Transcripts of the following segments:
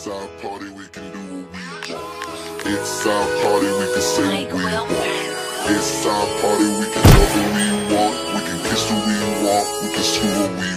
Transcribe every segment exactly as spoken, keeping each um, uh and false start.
It's our party, we can do what we want. It's our party, we can say what we want. It's our party, we can love what we want. We can kiss what we want, we can screw what we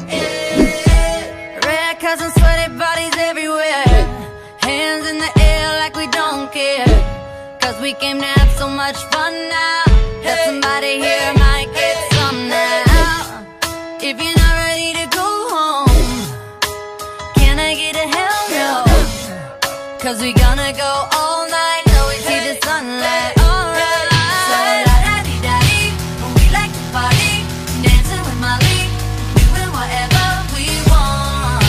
want. Red cups and sweaty bodies everywhere, hands in the air like we don't care. Cause we came to have so much fun now, that somebody here might get some now. If you're not ready to go home, can I get a hell no? Cause we gonna go all night till we see the sunlight. Alright, so la-da-dee-da-dee, when we like to party, dancing with Molly, doing whatever we want.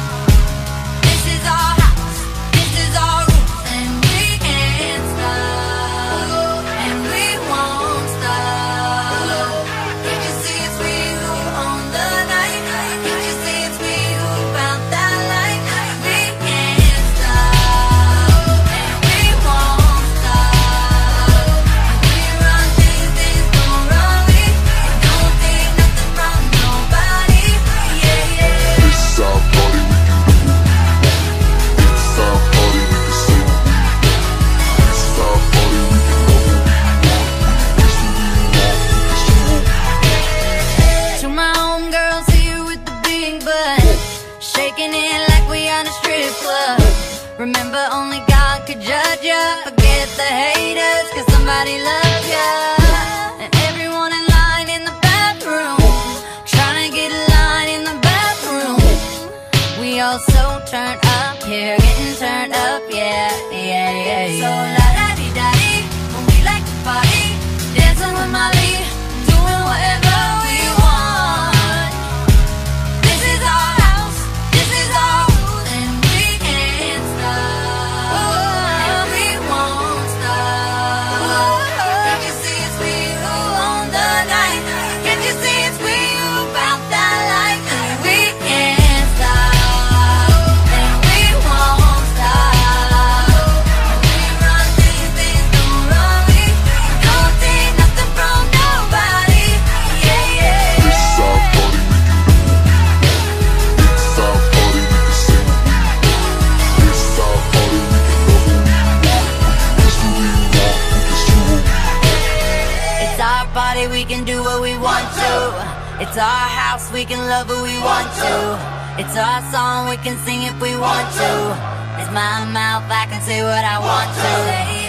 This is our house, this is our rules, and we can't stop, and we won't stop. Can't you see it's we who own the night? Can't you see it's we who found that light? We can't stop, and we won't stop. We run things, things don't run we. Don't take nothing from nobody. Yeah, yeah. It's our party, we can do what we want. It's our party, we can say what we want. It's our party, we can love what we want. We can kiss what we want, we can screw what we want. To my homegirls here with the big butt, shaking it like we on a strip club. Remember, only God could judge ya. Forget the haters, cause somebody loves ya. And everyone in line in the bathroom, trying to get a line in the bathroom. We all so turned up here, getting turned up, yeah, yeah, yeah, yeah. So la-da-dee-da-dee, when we like to party, dancing with Molly, doing whatever we want. This is our house, this is our rules, and we can't stop, and we won't stop. Can't you see it's we who own the night? Can't you see it's we who found that light? And we can't stop, and we won't stop. We run things, things don't run we. Don't take nothing from nobody. Yeah, yeah. It's our party, we can do what we want. It's our party, we can say what we want. It's our party, we can love what we want. We can kiss what we want, we can screw what we want. It's our party, we can do what we want to. It's our house, we can love who we want to. It's our song, we can sing if we want to. It's my mouth, I can say what I want to.